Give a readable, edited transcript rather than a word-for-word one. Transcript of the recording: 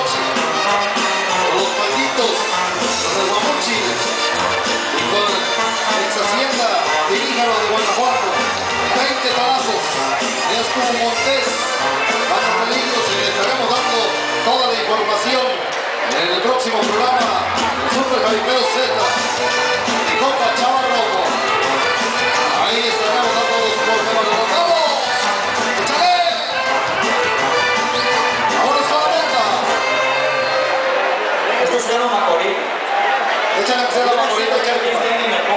guamuchi, con los malditos, con el guamuchi, y con ex hacienda de Híjaro de Guanajuato, 20 tarazos, ya estuvo Montés, bajo peligros, y le estaremos dando toda la información en el próximo programa del Super Jaripeo Z, mi compa Chava Rojo. Ahí estaremos dando los problemas de los cabos. ¡Échale! ¡Ahora está la banda! Este es Cero Macorí. Échale a la Macorita, échale.